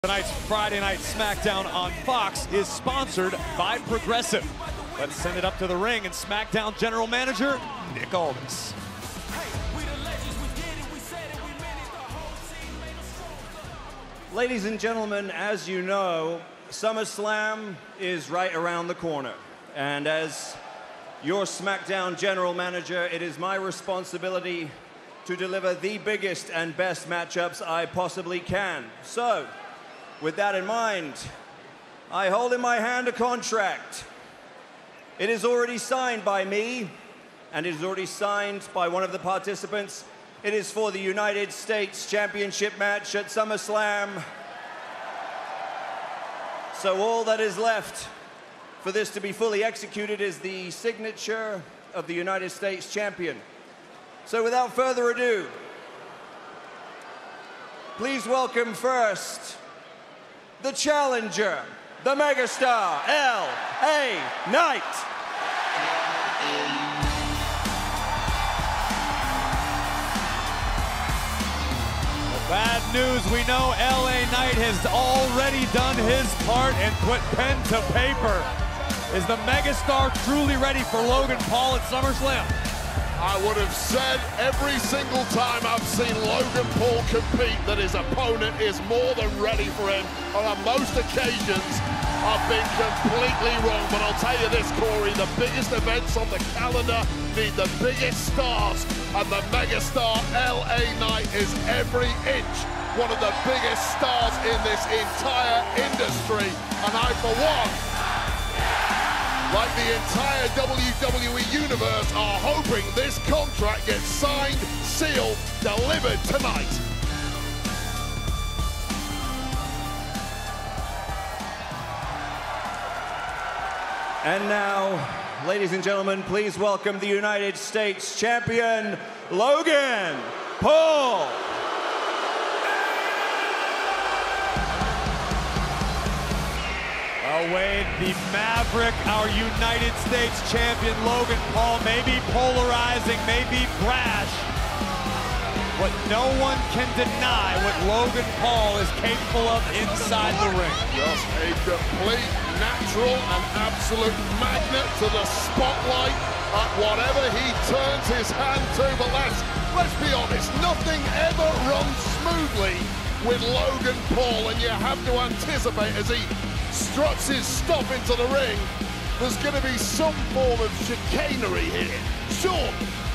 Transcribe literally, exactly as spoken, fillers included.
Tonight's Friday Night SmackDown on Fox is sponsored by Progressive. Let's send it up to the ring and SmackDown General Manager Nick Aldis. Ladies and gentlemen, as you know, SummerSlam is right around the corner. And as your SmackDown General Manager, it is my responsibility to deliver the biggest and best matchups I possibly can. So, with that in mind, I hold in my hand a contract. It is already signed by me, and it is already signed by one of the participants. It is for the United States Championship match at SummerSlam. So all that is left for this to be fully executed is the signature of the United States Champion. So without further ado, please welcome first the challenger, the megastar, L A Knight. Bad news, we know L A Knight has already done his part and put pen to paper. Is the megastar truly ready for Logan Paul at SummerSlam? I would have said every single time I've seen Logan Paul compete that his opponent is more than ready for him. And on most occasions, I've been completely wrong. But I'll tell you this, Corey, the biggest events on the calendar need the biggest stars. And the megastar L A Knight is every inch one of the biggest stars in this entire industry. And I, for one, like the entire W W E universe, are hoping this contract gets signed, sealed, delivered tonight. And now, ladies and gentlemen, please welcome the United States Champion, Logan Paul. Wade, the Maverick, our United States Champion, Logan Paul, may be polarizing, may be brash, but no one can deny what Logan Paul is capable of inside the ring. Just a complete, natural, and absolute magnet to the spotlight at whatever he turns his hand to. But let's, let's be honest, nothing ever runs smoothly with Logan Paul, and you have to anticipate as he struts his stuff into the ring, there's going to be some form of chicanery here. Sean,